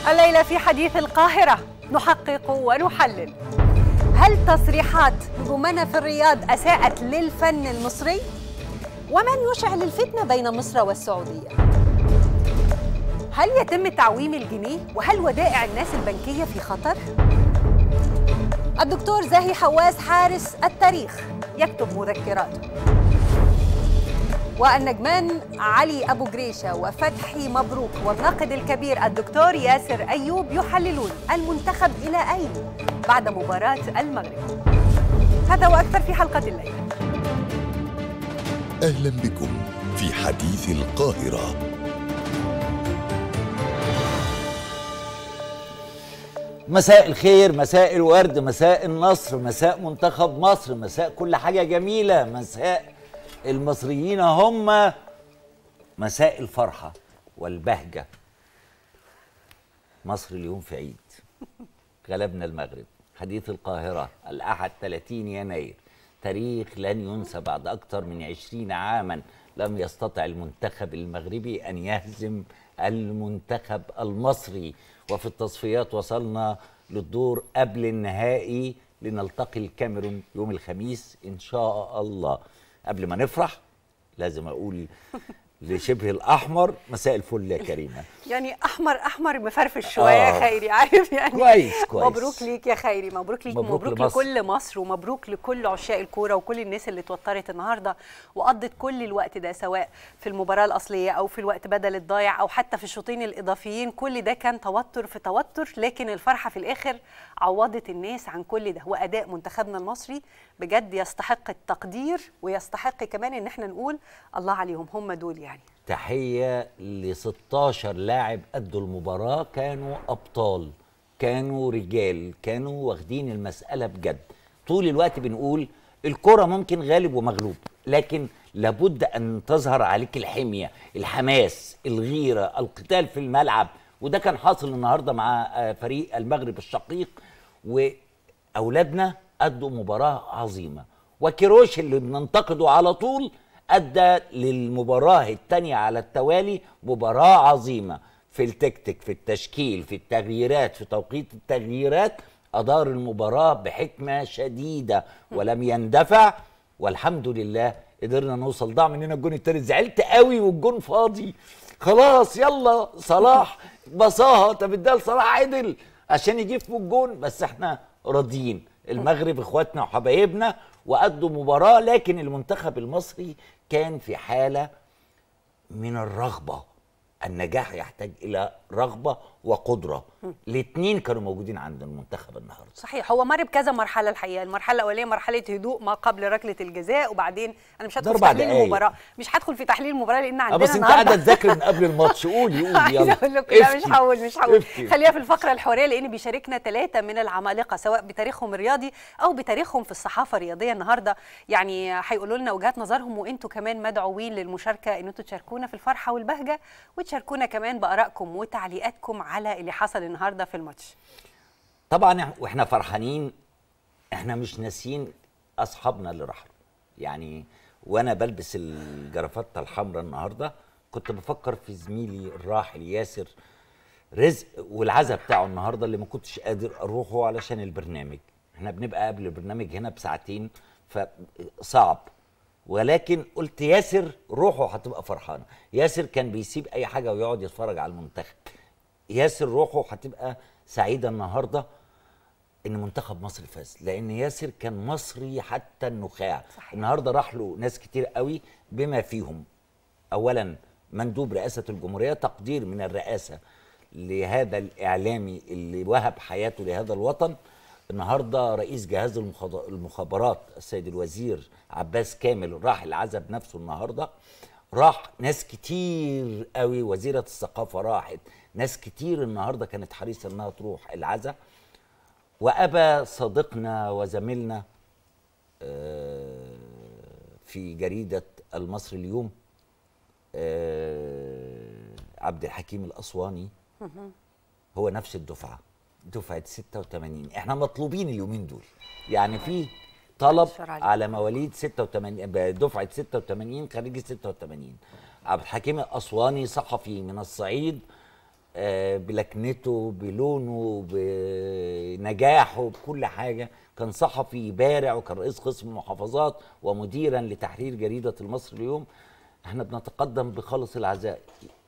الليلة في حديث القاهرة نحقق ونحلل. هل تصريحات نجومنا في الرياض أساءت للفن المصري؟ ومن يشعل الفتنة بين مصر والسعودية؟ هل يتم تعويم الجنيه؟ وهل ودائع الناس البنكية في خطر؟ الدكتور زاهي حواس حارس التاريخ يكتب مذكراته، والنجمان علي أبو جريشة وفتحي مبروك والناقد الكبير الدكتور ياسر أيوب يحللون المنتخب إلى أين بعد مباراة المغرب. هذا وأكثر في حلقة الليلة. أهلا بكم في حديث القاهرة. مساء الخير، مساء الورد، مساء النصر، مساء منتخب مصر، مساء كل حاجة جميلة، مساء المصريين هم، مساء الفرحة والبهجة. مصر اليوم في عيد، غلبنا المغرب. حديث القاهرة الأحد 30 يناير، تاريخ لن ينسى. بعد أكثر من 20 عاما لم يستطع المنتخب المغربي أن يهزم المنتخب المصري، وفي التصفيات وصلنا للدور قبل النهائي لنلتقي الكاميرون يوم الخميس إن شاء الله. قبل ما نفرح لازم أقول لشبه الأحمر مساء الفل يا كريمة. يعني أحمر مفرفش شوية يا خيري، عارف يعني. كويس. مبروك ليك يا خيري، مبروك ليك، مبروك لكل مصر، ومبروك لكل عشاق الكورة وكل الناس اللي اتوترت النهارده وقضت كل الوقت ده، سواء في المباراة الأصلية أو في الوقت بدل الضايع أو حتى في الشوطين الإضافيين. كل ده كان توتر في توتر، لكن الفرحة في الآخر عوضت الناس عن كل ده. وأداء منتخبنا المصري بجد يستحق التقدير، ويستحق كمان إن احنا نقول الله عليهم، هم دول يعني. تحية ل 16 لاعب أدوا المباراة، كانوا أبطال، كانوا رجال، كانوا واخدين المسألة بجد. طول الوقت بنقول الكرة ممكن غالب ومغلوب، لكن لابد أن تظهر عليك الحمية، الحماس، الغيرة، القتال في الملعب. وده كان حاصل النهاردة مع فريق المغرب الشقيق، وأولادنا أدوا مباراة عظيمة. وكيروش اللي بننتقده على طول أدى للمباراة الثانية على التوالي مباراة عظيمة في التكتيك، في التشكيل، في التغييرات، في توقيت التغييرات. أدار المباراة بحكمة شديدة ولم يندفع، والحمد لله قدرنا نوصل. ضاع مننا الجون التالت، زعلت قوي والجون فاضي. خلاص يلا صلاح بصاها، طب اديها لصلاح عدل عشان يجيب في الجون، بس احنا راضيين. المغرب اخواتنا وحبايبنا وأدوا مباراة، لكن المنتخب المصري كان في حالة من الرغبة. النجاح يحتاج إلى رغبة وقدرة، الاثنين كانوا موجودين عند المنتخب النهارده. صحيح، هو مر بكذا مرحله الحقيقه. المرحله الاوليه مرحله هدوء ما قبل ركله الجزاء، وبعدين انا مش هدخل في تحليل المباراه، مش هدخل في تحليل المباراه لان عندنا بس انت قاعده تذاكر من قبل الماتش. قولي يلا. عايزه اقول لكم لا، مش هقول خليها في الفقره الحواريه، لان بيشاركنا 3 من العمالقه سواء بتاريخهم الرياضي او بتاريخهم في الصحافه الرياضيه النهارده. يعني هيقولوا لنا وجهات نظرهم، وانتم كمان مدعوين للمشاركه، ان انتم تشاركونا في الفرحه والبهجه، وتشاركونا كمان بارائكم وتعليقاتكم على اللي حصل النهارده في الماتش. طبعا واحنا فرحانين، احنا مش ناسيين اصحابنا اللي راحوا. يعني وانا بلبس الجرافته الحمراء النهارده كنت بفكر في زميلي الراحل ياسر رزق والعزا بتاعه النهارده، اللي ما كنتش قادر اروحه علشان البرنامج. احنا بنبقى قبل البرنامج هنا بساعتين فصعب، ولكن قلت ياسر روحه هتبقى فرحانه. ياسر كان بيسيب اي حاجه ويقعد يتفرج على المنتخب. ياسر روحه هتبقى سعيده النهارده ان منتخب مصر فاز، لان ياسر كان مصري حتى النخاع. صحيح. النهارده راح له ناس كتير قوي، بما فيهم اولا مندوب رئاسه الجمهوريه، تقدير من الرئاسه لهذا الاعلامي اللي وهب حياته لهذا الوطن. النهارده رئيس جهاز المخابرات السيد الوزير عباس كامل راح العزا بنفسه النهارده. راح ناس كتير قوي، وزيره الثقافه راحت، ناس كتير النهارده كانت حريصه انها تروح العزا. وابى صديقنا وزميلنا في جريده المصري اليوم عبد الحكيم الاسواني، هو نفس الدفعه، دفعه 86. احنا مطلوبين اليومين دول، يعني في طلب على مواليد 86 دفعه 86 خريجي 86. عبد الحكيم الاسواني صحفي من الصعيد، بلكنته، بلونه، بنجاحه، بكل حاجه. كان صحفي بارع، وكان رئيس قسم المحافظات ومديرا لتحرير جريده المصري اليوم. احنا بنتقدم بخالص العزاء.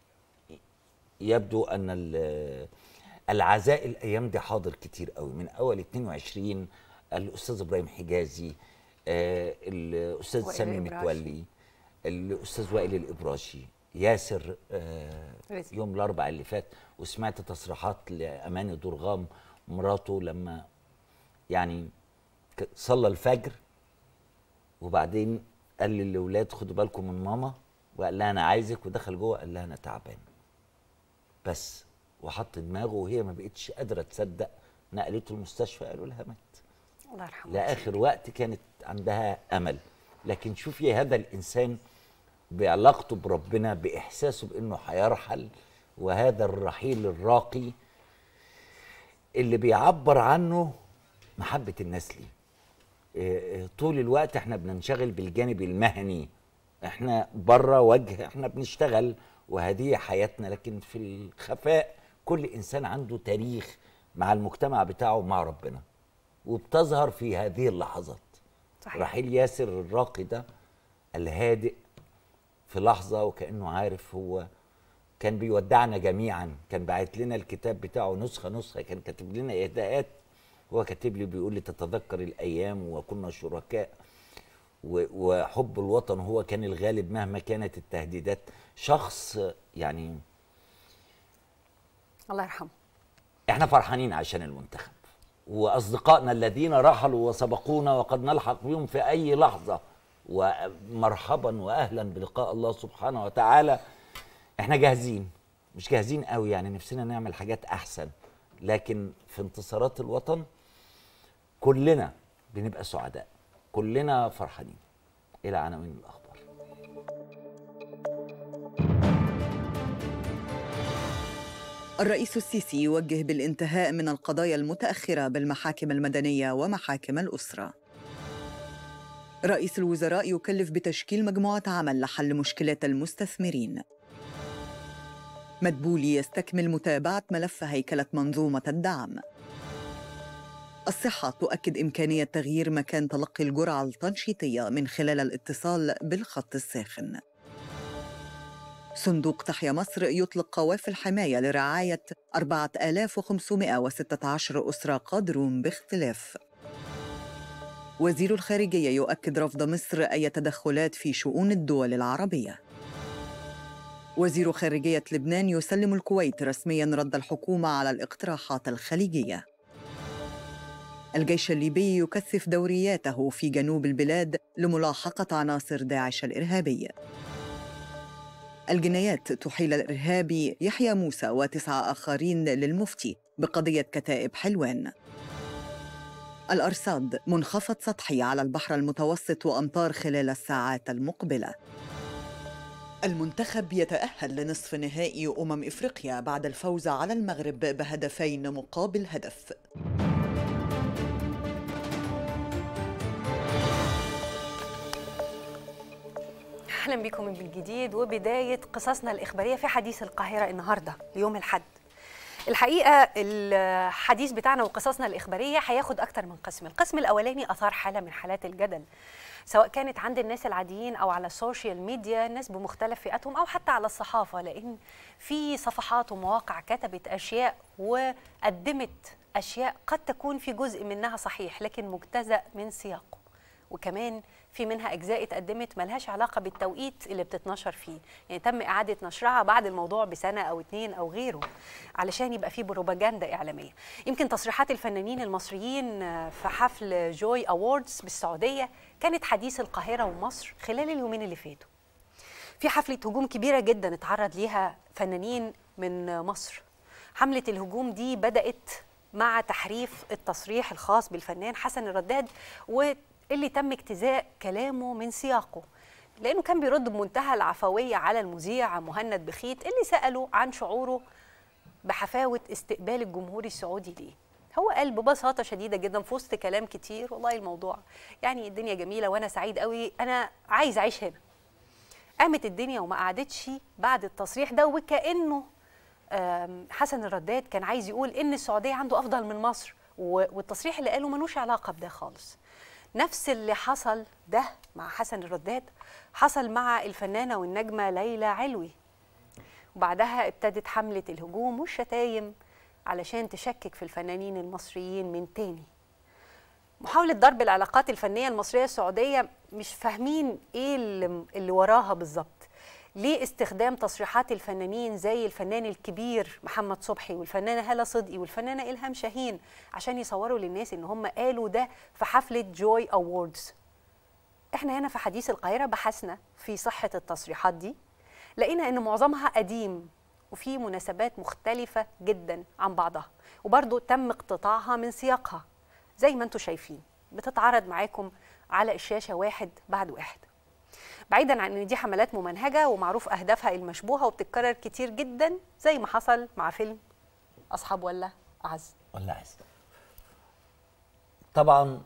يبدو ان العزاء الايام دي حاضر كتير قوي، من اول 22 الاستاذ ابراهيم حجازي، الاستاذ سامي متولي، الاستاذ وائل الابراشي، ياسر يوم الاربعاء اللي فات. وسمعت تصريحات لاماني درغام مراته لما يعني صلى الفجر وبعدين قال للاولاد خدوا بالكم من ماما، وقال لها انا عايزك، ودخل جوه قال لها انا تعبان بس، وحط دماغه وهي ما بقتش قادره تصدق. نقلته المستشفى قالوا لها مات. الله يرحمه. لاخر وقت كانت عندها امل. لكن شوفي هذا الانسان بعلاقته بربنا، باحساسه بانه هيرحل، وهذا الرحيل الراقي اللي بيعبر عنه محبه الناس ليه. طول الوقت احنا بننشغل بالجانب المهني، احنا بره وجه، احنا بنشتغل وهذه حياتنا، لكن في الخفاء كل انسان عنده تاريخ مع المجتمع بتاعه مع ربنا، وبتظهر في هذه اللحظات. صحيح. رحيل ياسر الراقي ده الهادئ في لحظه، وكانه عارف هو كان بيودعنا جميعا. كان باعت لنا الكتاب بتاعه نسخه، كان كاتب لنا اهداءات، هو كاتب لي بيقول لي تتذكر الايام وكنا شركاء، وحب الوطن هو كان الغالب مهما كانت التهديدات. شخص يعني الله يرحمه. احنا فرحانين عشان المنتخب واصدقائنا الذين رحلوا وسبقونا، وقد نلحق بهم في اي لحظه، ومرحبا واهلا بلقاء الله سبحانه وتعالى. احنا جاهزين، مش جاهزين قوي يعني، نفسنا نعمل حاجات احسن، لكن في انتصارات الوطن كلنا بنبقى سعداء، كلنا فرحانين. الى عناوين الاخبار. الرئيس السيسي يوجه بالانتهاء من القضايا المتأخرة بالمحاكم المدنية ومحاكم الأسرة. رئيس الوزراء يكلف بتشكيل مجموعة عمل لحل مشكلات المستثمرين. مدبولي يستكمل متابعة ملف هيكلة منظومة الدعم. الصحة تؤكد إمكانية تغيير مكان تلقي الجرعة التنشيطية من خلال الاتصال بالخط الساخن. صندوق تحيا مصر يطلق قوافل حماية لرعاية 4516 أسرة قادرون باختلاف. وزير الخارجية يؤكد رفض مصر أي تدخلات في شؤون الدول العربية. وزير خارجية لبنان يسلم الكويت رسمياً رد الحكومة على الاقتراحات الخليجية. الجيش الليبي يكثف دورياته في جنوب البلاد لملاحقة عناصر داعش الإرهابي. الجنايات تحيل الإرهابي يحيى موسى و9 آخرين للمفتي بقضية كتائب حلوان. الأرصاد منخفض سطحي على البحر المتوسط وأمطار خلال الساعات المقبلة. المنتخب يتأهل لنصف نهائي إفريقيا بعد الفوز على المغرب بهدفين مقابل هدف. اهلا بكم من جديد وبدايه قصصنا الاخباريه في حديث القاهره النهارده ليوم الاحد. الحقيقه الحديث بتاعنا وقصصنا الاخباريه هياخد اكتر من قسم. القسم الاولاني اثار حاله من حالات الجدل، سواء كانت عند الناس العاديين او على السوشيال ميديا، الناس بمختلف فئاتهم، او حتى على الصحافه، لان في صفحات ومواقع كتبت اشياء وقدمت اشياء قد تكون في جزء منها صحيح لكن مجتزأ من سياقه، وكمان في منها أجزاء اتقدمت ملهاش علاقة بالتوقيت اللي بتتنشر فيه، يعني تم إعادة نشرها بعد الموضوع بسنة أو 2 أو غيره علشان يبقى فيه بروباجندا إعلامية. يمكن تصريحات الفنانين المصريين في حفل جوي أووردز بالسعودية كانت حديث القاهرة ومصر خلال اليومين اللي فاتوا. في حفلة هجوم كبيرة جدا اتعرض ليها فنانين من مصر. حملة الهجوم دي بدأت مع تحريف التصريح الخاص بالفنان حسن الرداد، واللي تم اجتزاء كلامه من سياقه، لأنه كان بيرد بمنتهى العفوية على المذيع مهند بخيت اللي سأله عن شعوره بحفاوة استقبال الجمهور السعودي ليه. هو قال ببساطة شديدة جدا في وسط كلام كتير، والله الموضوع يعني الدنيا جميلة وأنا سعيد قوي، أنا عايز أعيش هنا. قامت الدنيا وما قعدتش بعد التصريح ده، وكأنه حسن الرداد كان عايز يقول ان السعوديه عنده افضل من مصر، والتصريح اللي قاله ملوش علاقه بده خالص. نفس اللي حصل ده مع حسن الرداد حصل مع الفنانه والنجمه ليلى علوي، وبعدها ابتدت حمله الهجوم والشتايم علشان تشكك في الفنانين المصريين من تاني. محاولة ضرب العلاقات الفنية المصرية السعودية مش فاهمين ايه اللي وراها بالظبط. ليه استخدام تصريحات الفنانين زي الفنان الكبير محمد صبحي والفنانة هالة صدقي والفنانة إلهام شاهين عشان يصوروا للناس ان هم قالوا ده في حفلة جوي أووردز؟ احنا هنا في حديث القاهرة بحثنا في صحة التصريحات دي، لقينا ان معظمها قديم وفي مناسبات مختلفة جدا عن بعضها، وبرضه تم اقتطاعها من سياقها زي ما انتم شايفين بتتعرض معاكم على الشاشة واحد بعد واحد. بعيدا عن ان دي حملات ممنهجة ومعروف اهدافها المشبوهة وبتتكرر كتير جدا زي ما حصل مع فيلم اصحاب ولا اعز. طبعا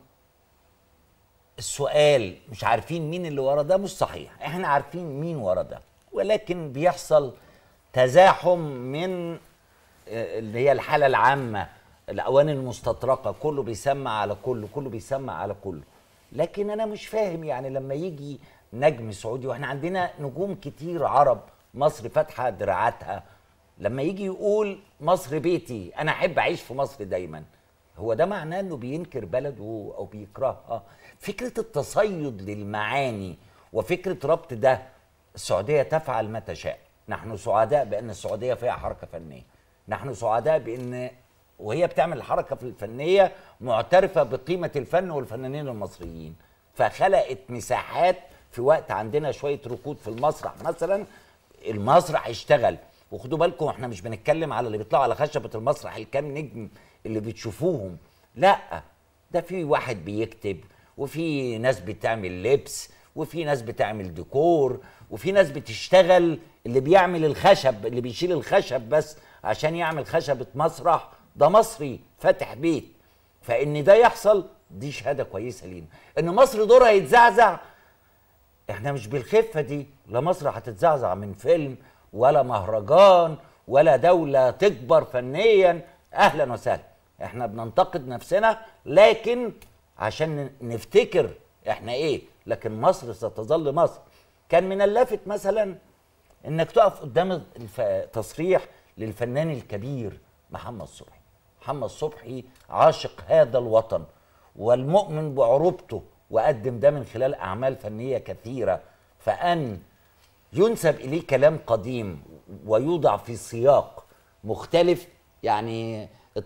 السؤال مش عارفين مين اللي ورا ده مش صحيح، احنا عارفين مين ورا ده، ولكن بيحصل تزاحم من اللي هي الحالة العامة، الأوان المستطرقة، كله بيسمع على كله، كله بيسمع على كله. لكن أنا مش فاهم يعني لما يجي نجم سعودي، واحنا عندنا نجوم كتير عرب، مصر فاتحة دراعاتها، لما يجي يقول مصر بيتي، أنا أحب أعيش في مصر دايما، هو ده معناه إنه بينكر بلده أو بيكرهها؟ فكرة التصيد للمعاني وفكرة ربط ده، السعودية تفعل ما تشاء. نحن سعداء بأن السعودية فيها حركة فنية، نحن سعداء بأن وهي بتعمل الحركة في الفنية معترفة بقيمة الفن والفنانين المصريين، فخلقت مساحات في وقت عندنا شوية ركود في المسرح مثلا، المسرح اشتغل. وخدوا بالكم احنا مش بنتكلم على اللي بيطلعوا على خشبة المسرح الكام نجم اللي بتشوفوهم، لا، ده في واحد بيكتب، وفي ناس بتعمل لبس، وفي ناس بتعمل ديكور، وفي ناس بتشتغل، اللي بيعمل الخشب، اللي بيشيل الخشب بس عشان يعمل خشبة مسرح، ده مصري فاتح بيت. فإن ده يحصل دي شهادة كويسة لينا. إن مصر دورها يتزعزع، إحنا مش بالخفة دي، لا مصر هتتزعزع من فيلم ولا مهرجان ولا دولة تكبر فنيا، أهلا وسهلا. إحنا بننتقد نفسنا لكن عشان نفتكر إحنا إيه، لكن مصر ستظل مصر. كان من اللافت مثلا إنك تقف قدام تصريح للفنان الكبير محمد صبحي. محمد صبحي عاشق هذا الوطن والمؤمن بعروبته، وقدم ده من خلال أعمال فنية كثيرة، فأن ينسب إليه كلام قديم ويوضع في سياق مختلف، يعني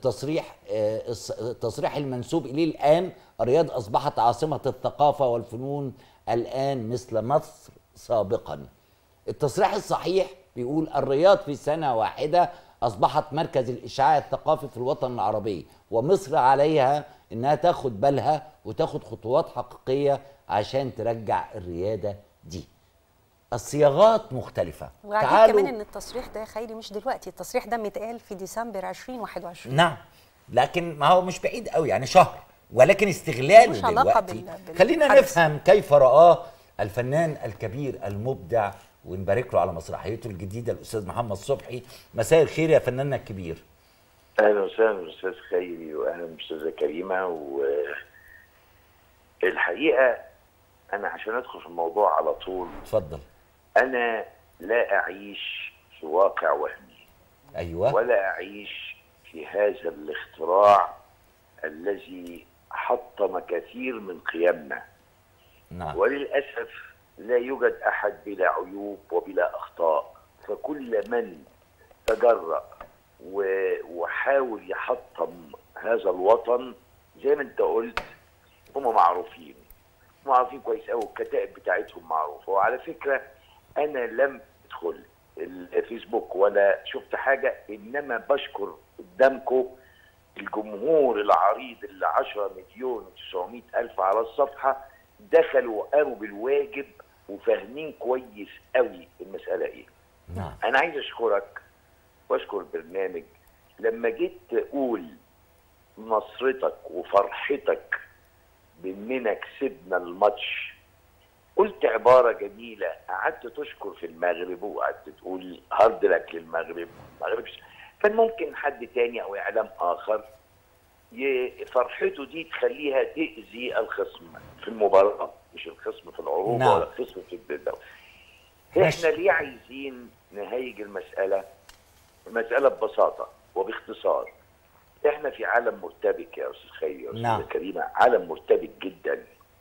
التصريح المنسوب إليه الآن: الرياض أصبحت عاصمة الثقافة والفنون الآن مثل مصر سابقا. التصريح الصحيح بيقول: الرياض في سنة واحدة أصبحت مركز الإشعاع الثقافي في الوطن العربي، ومصر عليها إنها تاخد بالها وتاخد خطوات حقيقية عشان ترجع الريادة دي. الصياغات مختلفة. وعجيب كمان إن التصريح ده خيري مش دلوقتي، التصريح ده متقال في ديسمبر 2021. نعم، لكن ما هو مش بعيد قوي، يعني شهر، ولكن استغلاله دلوقتي. خلينا نفهم كيف رآه الفنان الكبير المبدع، ونبارك له على مسرحيته الجديده الاستاذ محمد صبحي. مساء الخير يا فناننا الكبير. اهلا وسهلا استاذ خيري، واهلا استاذه كريمه. والحقيقه انا عشان ادخل في الموضوع على طول، اتفضل. انا لا اعيش في واقع وهمي، ايوه، ولا اعيش في هذا الاختراع الذي حطم كثير من قيمنا. نعم. وللاسف لا يوجد أحد بلا عيوب وبلا أخطاء، فكل من تجرأ وحاول يحطم هذا الوطن زي ما أنت قلت هم معروفين كويس أوي، الكتائب بتاعتهم معروفة. وعلى فكرة أنا لم أدخل الفيسبوك ولا شفت حاجة، إنما بشكر قدامكم الجمهور العريض اللي 10,900,000 على الصفحة دخلوا وقاموا بالواجب وفاهمين كويس قوي المسألة ايه. نعم. أنا عايز أشكرك وأشكر البرنامج لما جيت تقول نصرتك وفرحتك بإننا كسبنا الماتش، قلت عبارة جميلة، قعدت تشكر في المغرب وقعدت تقول هارد لك للمغرب، كان ممكن حد تاني او اعلام اخر فرحته دي تخليها تأذي الخصم في المباراة، مش الخصم في العروض ولا الخصم في الدوري. احنا ليه عايزين نهيج المسألة ببساطة وباختصار. احنا في عالم مرتبك يا استاذ خيري يا استاذ كريمة، عالم مرتبك جدا.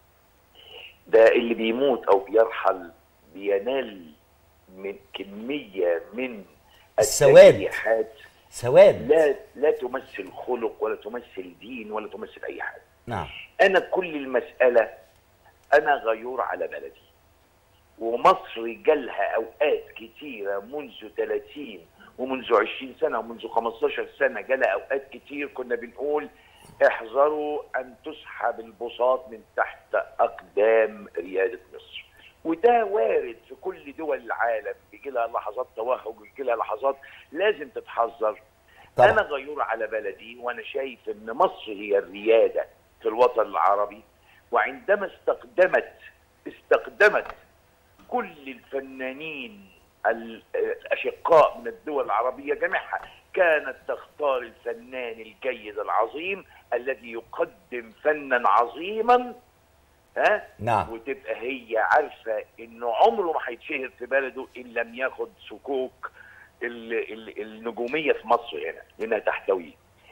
ده اللي بيموت او بيرحل بينال من كمية من التجريحات سواد لا تمثل خلق ولا تمثل دين ولا تمثل اي حاجه. نعم. انا كل المساله انا غيور على بلدي، ومصر جالها اوقات كتيره منذ 30 ومنذ 20 سنه ومنذ 15 سنه جالها اوقات كتير كنا بنقول احذروا ان تسحب البساط من تحت اقدام رياده مصر. وده وارد في كل دول العالم، بيجي لها لحظات توهج ويجي لها لحظات لازم تتحذر. طبعا. انا غيور على بلدي وانا شايف ان مصر هي الرياده في الوطن العربي، وعندما استقدمت كل الفنانين الاشقاء من الدول العربيه جميعها كانت تختار الفنان الجيد العظيم الذي يقدم فنا عظيما، نعم. وتبقى هي عارفه انه عمره ما هيتشهر في بلده ان لم ياخد صكوك النجوميه في مصر هنا لانها تحتويه.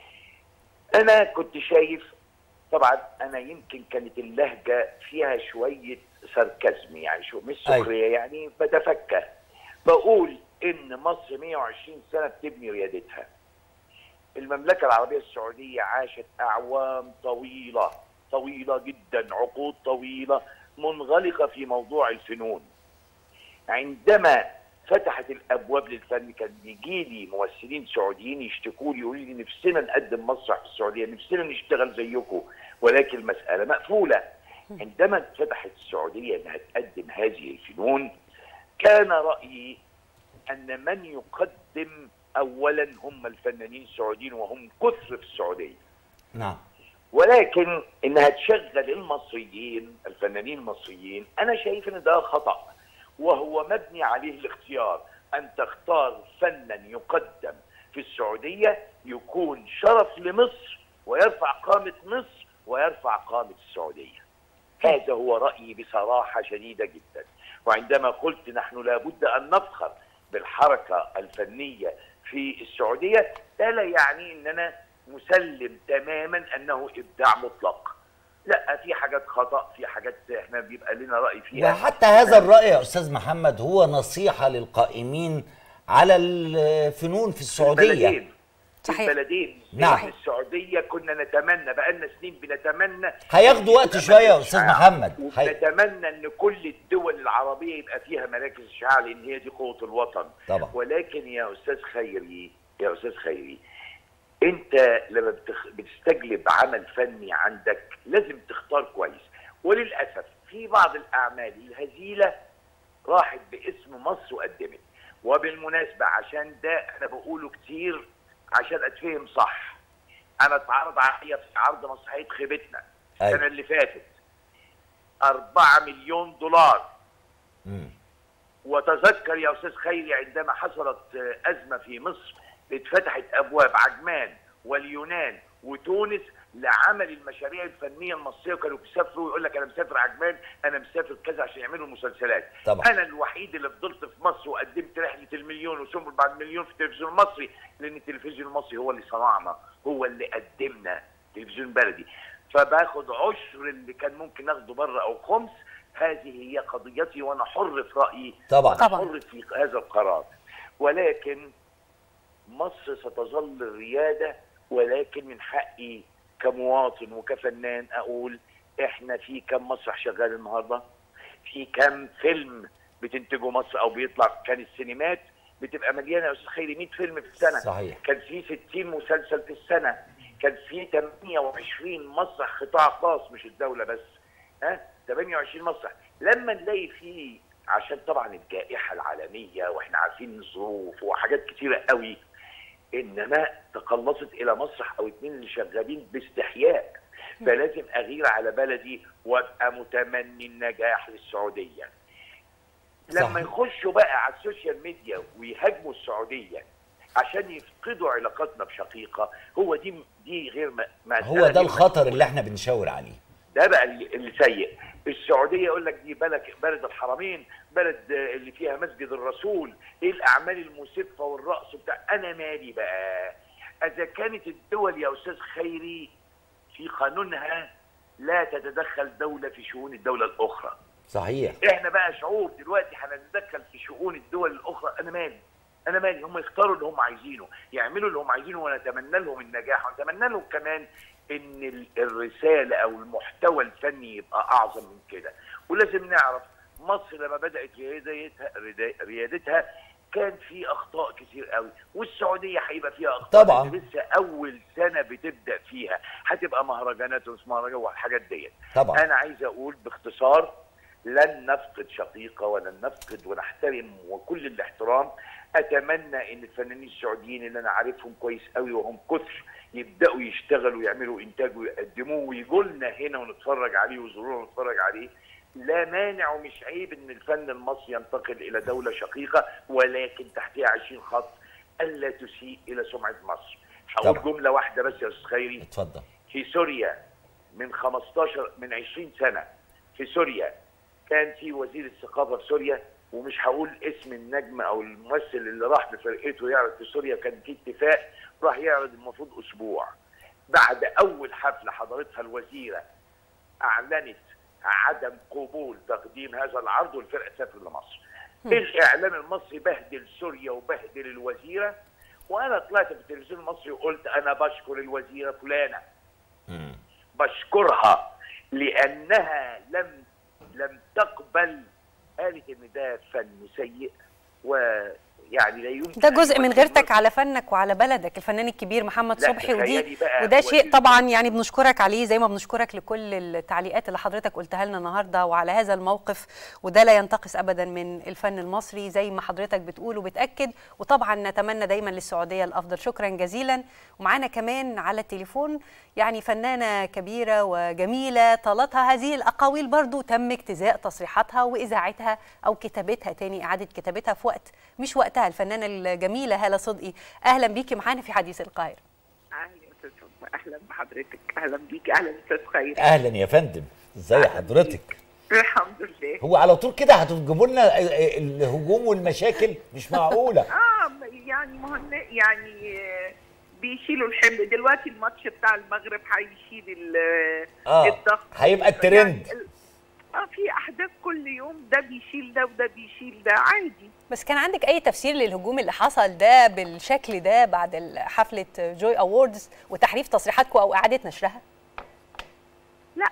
انا كنت شايف طبعا، انا يمكن كانت اللهجه فيها شويه ساركازم، يعني مش سخريه، يعني بتفكر بقول ان مصر 120 سنه بتبني ريادتها. المملكه العربيه السعوديه عاشت اعوام طويله جدا، عقود طويله منغلقه في موضوع الفنون. عندما فتحت الابواب للفن كان بيجي لي ممثلين سعوديين يشتكوا لي يقولوا لي نفسنا نقدم مسرح في السعوديه، نفسنا نشتغل زيكم، ولكن المساله مقفوله. عندما فتحت السعوديه انها تقدم هذه الفنون كان رايي ان من يقدم اولا هم الفنانين السعوديين، وهم كثر في السعوديه. نعم. ولكن انها تشغل المصريين، الفنانين المصريين، انا شايف ان ده خطأ، وهو مبني عليه الاختيار. ان تختار فنا يقدم في السعوديه يكون شرف لمصر ويرفع قامه مصر ويرفع قامه السعوديه. هذا هو رايي بصراحه شديده جدا. وعندما قلت نحن لابد ان نفخر بالحركه الفنيه في السعوديه، ده لا يعني اننا مسلم تماما انه ابداع مطلق. لا، في حاجات خطأ، في حاجات احنا بيبقى لنا رأي فيها. وحتى هذا الرأي يا أستاذ محمد هو نصيحة للقائمين على الفنون في السعودية. صحيح. في البلدين. نعم. في السعودية كنا نتمنى، بقالنا سنين بنتمنى، هياخدوا وقت شوية يا أستاذ محمد، ونتمنى ان كل الدول العربية يبقى فيها مراكز إشعاع، لأن هي دي قوة الوطن. طبعا. ولكن يا أستاذ خيري، انت لما بتستجلب عمل فني عندك لازم تختار كويس. وللاسف في بعض الاعمال الهزيله راحت باسم مصر وقدمت. وبالمناسبه عشان ده انا بقوله كتير عشان اتفهم صح، انا اتعرض عليا في عرض مسرحيه خيبتنا السنه اللي فاتت 4 مليون دولار. وتذكر يا استاذ خيري عندما حصلت ازمه في مصر اتفتحت ابواب عجمان واليونان وتونس لعمل المشاريع الفنيه المصريه، وكانوا بيسافروا ويقول لك انا مسافر عجمان، انا مسافر كذا عشان يعملوا مسلسلات. طبعا. انا الوحيد اللي فضلت في مصر وقدمت رحله المليون وثم بعد المليون في التلفزيون المصري، لان التلفزيون المصري هو اللي صنعنا، هو اللي قدمنا تلفزيون بلدي. فباخد عشر اللي كان ممكن اخده بره او خمس. هذه هي قضيتي وانا حر في رايي. طبعا. حر في هذا القرار. ولكن مصر ستظل الريادة، ولكن من حقي كمواطن وكفنان أقول إحنا في كم مسرح شغال النهاردة؟ في كم فيلم بتنتجه مصر أو بيطلع؟ كان السينمات بتبقى مليانة يا أستاذ خيري 100 فيلم في السنة. صحيح. كان في 60 مسلسل في السنة. كان في 28 مسرح قطاع خاص مش الدولة بس. 28 مسرح. لما نلاقي فيه، عشان طبعا الجائحة العالمية واحنا عارفين الظروف وحاجات كتيرة قوي، انما تقلصت الى مسرح او اتنين اللي شغالين باستحياء. فلازم اغير على بلدي وابقى متمني النجاح للسعوديه. لما يخشوا بقى على السوشيال ميديا ويهاجموا السعوديه عشان يفقدوا علاقاتنا بشقيقه. هو دي غير هو ده الخطر اللي احنا بنشاور عليه. ده بقى اللي سيء. السعوديه يقول لك دي بلد الحرمين، بلد اللي فيها مسجد الرسول، ايه الاعمال المسفه والرقص بتاع. انا مالي بقى؟ اذا كانت الدول يا استاذ خيري في قانونها لا تتدخل دوله في شؤون الدوله الاخرى. صحيح. احنا بقى شعوب دلوقتي هنتدخل في شؤون الدول الاخرى. انا مالي؟ هم يختاروا اللي هم عايزينه، يعملوا اللي هم عايزينه، ونتمنى لهم النجاح، ونتمنى لهم كمان ان الرساله او المحتوى الفني يبقى اعظم من كده. ولازم نعرف مصر لما بدات ريادتها كان في اخطاء كتير قوي، والسعوديه هيبقى فيها اخطاء طبعا. لسه اول سنه بتبدا فيها، هتبقى مهرجانات ومش مهرجانات والحاجات ديت. طبعا. انا عايز اقول باختصار، لن نفقد شقيقه ولن نفقد، ونحترم وكل الاحترام. اتمنى ان الفنانين السعوديين اللي انا عارفهم كويس قوي وهم كثر يبداوا يشتغلوا ويعملوا انتاج ويقدموه ويجوا لنا هنا ونتفرج عليه ويزورونا ونتفرج عليه. لا مانع ومش عيب ان الفن المصري ينتقل الى دوله شقيقه، ولكن تحتها 20 خط الا تسيء الى سمعه مصر. هقول جمله واحده بس يا استاذ خيري. اتفضل. في سوريا من 20 سنه في سوريا كان في وزير الثقافه في سوريا، ومش هقول اسم النجم او الممثل اللي راح بفرقته يعرض في سوريا، كان في اتفاق راح يعرض المفروض اسبوع. بعد اول حفله حضرتها الوزيره اعلنت عدم قبول تقديم هذا العرض، والفرقه سافر لمصر. الاعلام المصري بهدل سوريا وبهدل الوزيره، وانا طلعت في التلفزيون المصري وقلت انا بشكر الوزيره فلانه، بشكرها لانها لم تقبل، قالت ان ده فن سيء ويعني لا يمكن. ده جزء من غيرتك على فنك وعلى بلدك، الفنان الكبير محمد صبحي، وده شيء طبعا يعني بنشكرك عليه زي ما بنشكرك لكل التعليقات اللي حضرتك قلتها لنا النهارده وعلى هذا الموقف، وده لا ينتقص ابدا من الفن المصري زي ما حضرتك بتقول وبتاكد، وطبعا نتمنى دايما للسعوديه الافضل. شكرا جزيلا. ومعانا كمان على التليفون يعني فنانه كبيره وجميله طالتها هذه الاقاويل، برضو تم اجتزاء تصريحاتها واذاعتها او كتابتها تاني، اعاده كتابتها في وقت مش وقتها. الفنانه الجميله هالة صدقي، اهلا بيكي معانا في حديث القاهره. اهلا يا استاذ فاطمه، اهلا بحضرتك. اهلا بيكي. اهلا استاذ خير. اهلا يا فندم، ازي حضرتك؟ الحمد لله. هو على طول كده هتجيبوا لنا الهجوم والمشاكل؟ مش معقوله. يعني يعني بيشيلوا الحمل دلوقتي. الماتش بتاع المغرب هيشيل الضغط، هيبقى الترند. يعني في احداث كل يوم، ده بيشيل ده وده بيشيل ده، عادي. بس كان عندك اي تفسير للهجوم اللي حصل ده بالشكل ده بعد حفله جوي اووردز وتحريف تصريحاتكم او اعاده نشرها؟ لا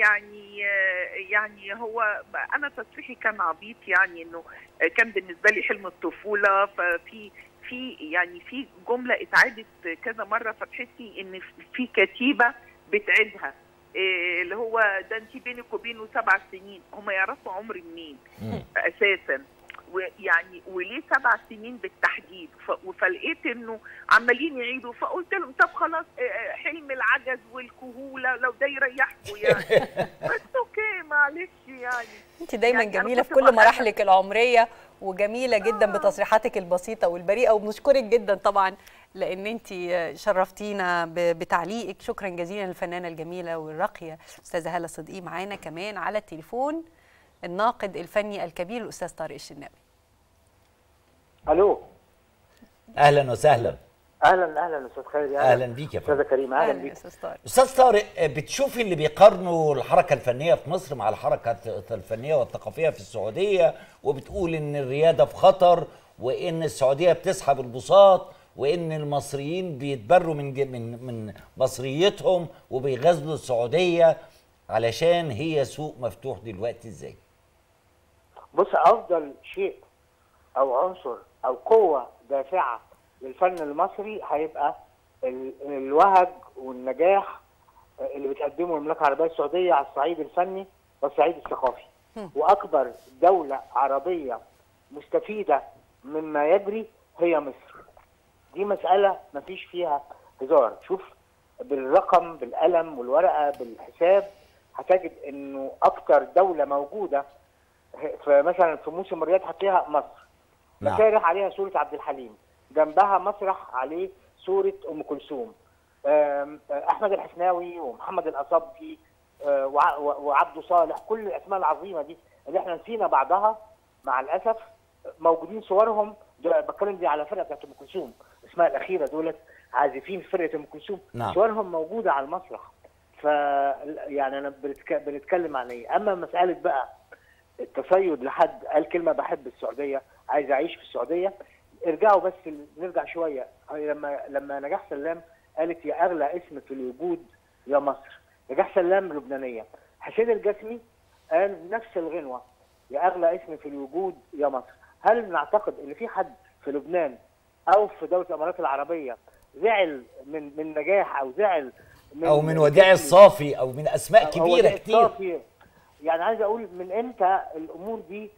يعني هو انا تصريحي كان عبيط، يعني انه كان بالنسبه لي حلم الطفوله. ففي يعني في جمله اتعادت كذا مره، فتحسي ان في كتيبه بتعيدها، اللي هو ده انت بينك وبينه 7 سنين. هم يعرفوا عمري منين اساسا؟ ويعني وليه 7 سنين بالتحديد؟ فلقيت انه عمالين يعيدوا، فقلت لهم طب خلاص، حلم العجز والكهوله لو ده يريحكم يعني. بس اوكي معلش يعني. انت دايما يعني جميله في كل مراحلك العمريه، وجميله جدا بتصريحاتك البسيطه والبريئه، وبنشكرك جدا طبعا لان انت شرفتينا بتعليقك. شكرا جزيلا للفنانه الجميله والراقيه استاذه هالة صدقي. معانا كمان على التليفون الناقد الفني الكبير الاستاذ طارق الشناوي. الو، اهلا وسهلا. اهلا استاذ خالد. اهلا بيك يا استاذ كريم. اهلا بيك استاذ طارق. استاذ طارق، بتشوفي اللي بيقارنوا الحركه الفنيه في مصر مع الحركه الفنيه والثقافيه في السعوديه، وبتقول ان الرياده في خطر، وان السعوديه بتسحب البساط، وان المصريين بيتبروا من مصريتهم وبيغزلوا السعوديه علشان هي سوق مفتوح دلوقتي. ازاي؟ بص، افضل شيء او عنصر او قوه دافعه للفن المصري هيبقى الوهج والنجاح اللي بتقدمه المملكه العربيه السعوديه على الصعيد الفني والصعيد الثقافي. واكبر دوله عربيه مستفيده مما يجري هي مصر. دي مساله مفيش فيها هزار. شوف بالرقم، بالقلم والورقه، بالحساب، هتجد انه اكتر دوله موجوده مثلا في موسم الرياض هتلاقيها مصر. مسارح عليها صوره عبد الحليم، جنبها مسرح عليه صوره ام كلثوم، احمد الحسناوي ومحمد القصبجي وعبده صالح، كل الاسماء العظيمه دي اللي احنا نسينا بعضها مع الاسف، موجودين صورهم. بتكلم دي على فرقه بتاعت ام كلثوم، اسمها الاخيره دولت عازفين في فرقه ام كلثوم، نعم. صورهم موجوده على المسرح. ف يعني انا بنتكلم عن ايه؟ اما مساله بقى التصيد، لحد قال كلمه بحب السعوديه، عايز اعيش في السعوديه. ارجعوا بس نرجع شويه، لما نجاح سلام قالت يا اغلى اسم في الوجود يا مصر. نجاح سلام لبنانيه. حسين الجسمي قال نفس الغنوه، يا اغلى اسم في الوجود يا مصر. هل نعتقد ان في حد في لبنان او في دوله الامارات العربيه زعل من نجاح، او زعل من وديع الصافي، او من اسماء كبيره كتير؟ يعني عايز اقول من امتى الامور دي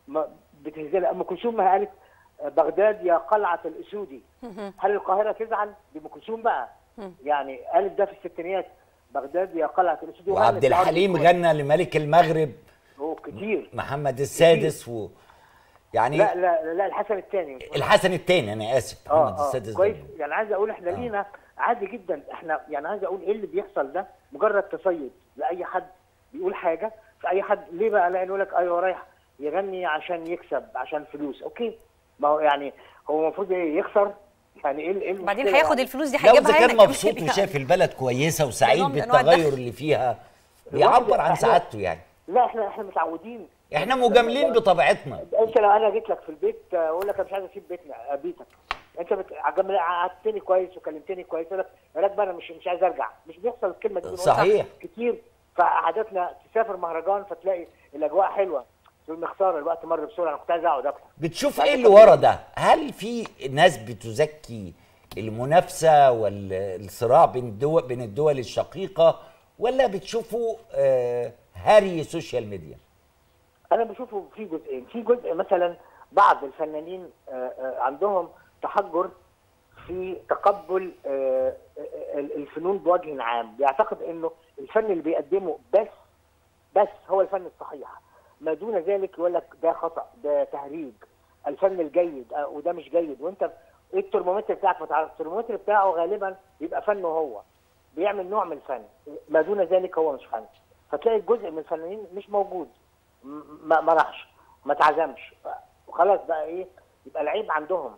بتهزلها؟ ام كلثوم ما قالت بغداد يا قلعه الاسودي. هل القاهره تزعل؟ دي ام كلثوم بقى. يعني قالت ده في الستينيات، بغداد يا قلعه الاسودي. وعبد الحليم غنى لملك المغرب كتير، محمد السادس يعني لا الحسن الثاني انا اسف، محمد السادس كويس. يعني عايز اقول احنا لينا عادي جدا، احنا يعني عايز اقول ايه اللي بيحصل ده مجرد تصيد لاي حد بيقول حاجه في اي حد. ليه بقى؟ لان يقول لك ايوه رايح يغني عشان يكسب، عشان فلوس. اوكي، ما هو يعني هو المفروض يخسر؟ يعني ايه بعدين هياخد الفلوس دي هيجيبها هنا. لو كان مبسوط وشاف البلد كويسه وسعيد بالتغير اللي فيها بيعبر عن سعادته يعني. لا احنا متعودين، احنا مجاملين بطبيعتنا. انت لو انا جيت لك في البيت اقول لك انا مش عايز اسيب بيتك، انت قعدتني كويس وكلمتني كويس، اقول لك يا راجل انا مش عايز ارجع. مش بيحصل الكلمه دي صحيح كتير. فقعدتنا تسافر مهرجان فتلاقي الاجواء حلوه، تقول مخساره الوقت مر بسرعه، انا كنت عايز اقعد اكتر. بتشوف ايه اللي ورا ده؟ هل في ناس بتزكي المنافسه والصراع بين الدول الشقيقه، ولا بتشوفوا هري سوشيال ميديا؟ انا بشوفه في جزئين. في جزء مثلا بعض الفنانين عندهم تحجر في تقبل الفنون بوجه عام، بيعتقد انه الفن اللي بيقدمه بس هو الفن الصحيح، ما دون ذلك يقول لك ده خطأ، ده تهريج، الفن الجيد وده مش جيد. وانت ايه الترمومتر بتاعك؟ ما تعرف الترمومتر بتاعه غالبا بيبقى فنه، هو بيعمل نوع من الفن، ما دون ذلك هو مش فن. فتلاقي جزء من الفنانين مش موجود، ما راحش، ما اتعزمش، وخلاص بقى ايه، يبقى العيب عندهم.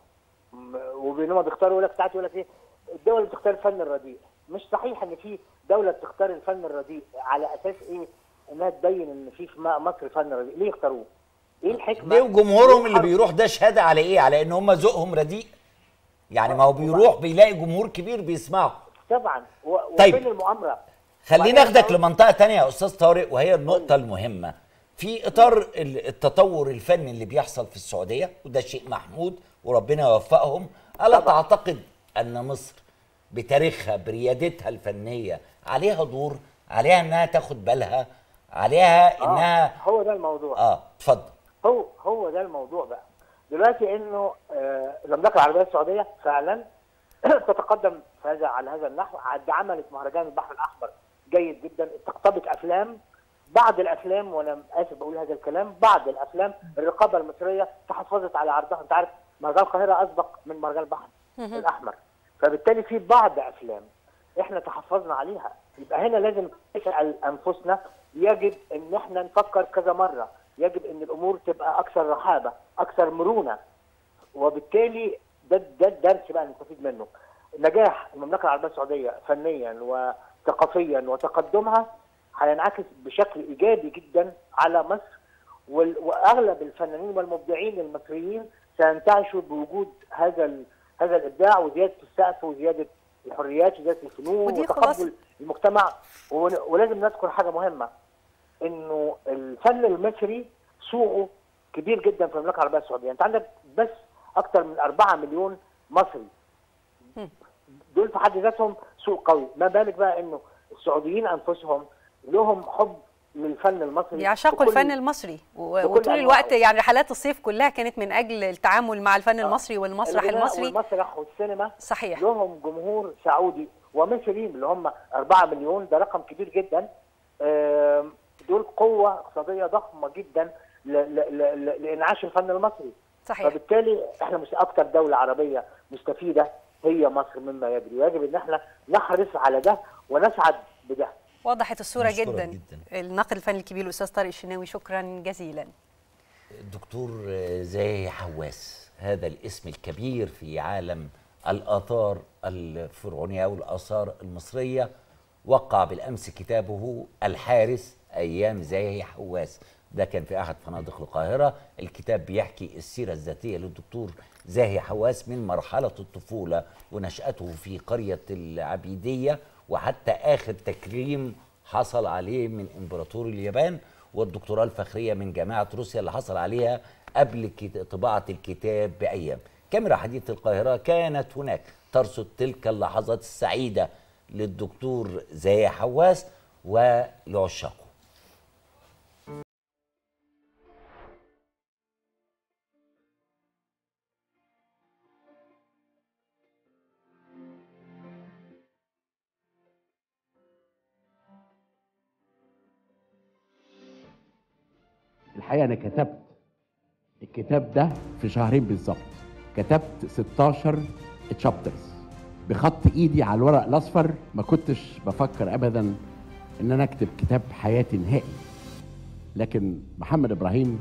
وبينما بيختاروا يقول لك ساعات يقول لك ايه، الدول بتختار الفن الرديء. مش صحيح ان في دوله بتختار الفن الرديء. على اساس ايه؟ انها تبين ان في مصر فن رديء. ليه يختاروه؟ ايه الحكمه؟ ليه وجمهورهم اللي بيروح ده شهاده على ايه؟ على ان هم ذوقهم رديء؟ يعني ما هو بيروح بيلاقي جمهور كبير بيسمعه طبعا. طيب وفين المؤامره؟ خلينا ناخدك لمنطقه ثانيه يا استاذ طارق، وهي النقطه المهمه في اطار التطور الفني اللي بيحصل في السعوديه، وده شيء محمود وربنا يوفقهم. الا تعتقد ان مصر بتاريخها بريادتها الفنيه عليها دور، عليها انها تاخد بالها، عليها انها هو ده الموضوع. اتفضل. هو ده الموضوع بقى دلوقتي، انه المملكه العربيه السعوديه فعلا تتقدم على هذا النحو. عملت مهرجان البحر الاحمر جيد جدا، استقطبت افلام، بعض الافلام، وانا اسف بقول هذا الكلام، بعض الافلام الرقابه المصريه تحفظت على عرضها. انت عارف مهرجان القاهره اسبق من مهرجان البحر الاحمر، فبالتالي في بعض افلام احنا تحفظنا عليها. يبقى هنا لازم نسال انفسنا، يجب ان احنا نفكر كذا مره، يجب ان الامور تبقى اكثر رحابه، اكثر مرونه. وبالتالي ده الدرس بقى نستفيد منه. نجاح المملكه العربيه السعوديه فنيا وثقافيا وتقدمها هينعكس بشكل ايجابي جدا على مصر، واغلب الفنانين والمبدعين المصريين سينتعشوا بوجود هذا الابداع وزياده السقف وزياده الحريات وزياده الفنون وتقبل المجتمع. ولازم نذكر حاجه مهمه، انه الفن المصري سوقه كبير جدا في المملكه العربيه السعوديه. انت عندك بس اكثر من 4 مليون مصري، دول في حد ذاتهم سوق قوي. ما بالك بقى انه السعوديين انفسهم لهم حب للفن المصري، بيعشقوا الفن المصري، وطول الوقت يعني رحلات الصيف كلها كانت من اجل التعامل مع الفن المصري والمسرح المصري. والمسرح والسينما صحيح. لهم جمهور سعودي ومصري اللي هم 4 مليون، ده رقم كبير جدا. دول قوه اقتصاديه ضخمه جدا لانعاش الفن المصري. صحيح. فبالتالي احنا مش اكتر دوله عربيه مستفيده هي مصر مما يجري، ويجب ان احنا نحرص على ده ونسعد بده. وضحت الصوره جدا. الناقد الفني الكبير الاستاذ طارق الشناوي، شكرا جزيلا. الدكتور زاهي حواس، هذا الاسم الكبير في عالم الآثار الفرعونية أو الآثار المصرية، وقع بالأمس كتابه الحارس أيام زاهي حواس. ده كان في أحد فنادق القاهرة. الكتاب بيحكي السيرة الذاتية للدكتور زاهي حواس من مرحلة الطفولة ونشأته في قرية العبيدية وحتى آخر تكريم حصل عليه من إمبراطور اليابان، والدكتوراه الفخرية من جامعة روسيا اللي حصل عليها قبل طباعة الكتاب بأيام. كاميرا حديث القاهرة كانت هناك ترصد تلك اللحظات السعيدة للدكتور زاهي حواس ولعشاقه. الحقيقة أنا كتبت الكتاب ده في شهرين بالظبط، كتبت 16 تشابترز بخط إيدي على الورق الأصفر. ما كنتش بفكر أبدا إن أنا أكتب كتاب حياتي نهائي، لكن محمد إبراهيم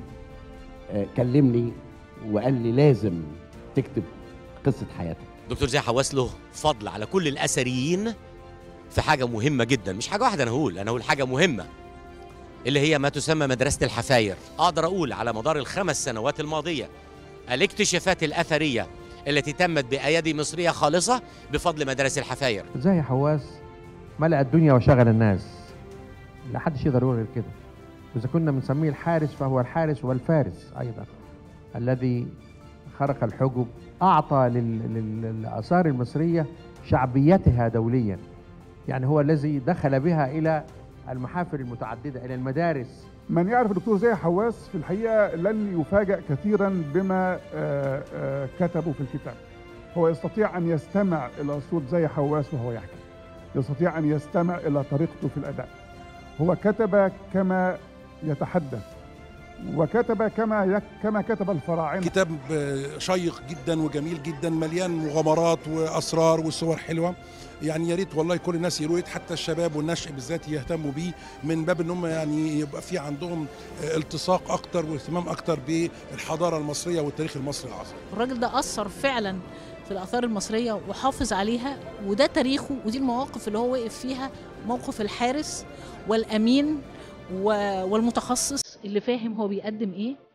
كلمني وقال لي لازم تكتب قصة حياتك. دكتور زاهي حواس له فضل على كل الأثريين في حاجة مهمة جدا، مش حاجة واحدة. أنا هقول حاجة مهمة اللي هي ما تسمى مدرسة الحفاير. أقدر أقول على مدار ال5 سنوات الماضية الاكتشافات الأثرية التي تمت بأيادي مصرية خالصة بفضل مدرسة الحفاير. زاهي حواس ملأ الدنيا وشغل الناس، لا حدش يقدر يقول غير كده. وإذا كنا بنسميه الحارس فهو الحارس والفارس أيضا، الذي خرق الحجب، أعطى للآثار المصرية شعبيتها دوليا. يعني هو الذي دخل بها إلى المحافل المتعددة، إلى المدارس. من يعرف الدكتور زاهي حواس في الحقيقة لن يفاجأ كثيرا بما كتبه في الكتاب. هو يستطيع أن يستمع إلى صوت زاهي حواس وهو يحكي، يستطيع أن يستمع إلى طريقته في الأداء. هو كتب كما يتحدث، وكتب كما كتب الفراعنة. كتاب شيق جدا وجميل جدا، مليان مغامرات وأسرار وصور حلوة. يعني يا ريت والله كل الناس يروي، حتى الشباب والنشء بالذات يهتموا بيه، من باب ان هم يعني يبقى في عندهم التصاق اكتر واهتمام اكتر بالحضاره المصريه والتاريخ المصري العظيم. الراجل ده اثر فعلا في الاثار المصريه وحافظ عليها، وده تاريخه ودي المواقف اللي هو وقف فيها، موقف الحارس والامين والمتخصص اللي فاهم هو بيقدم ايه.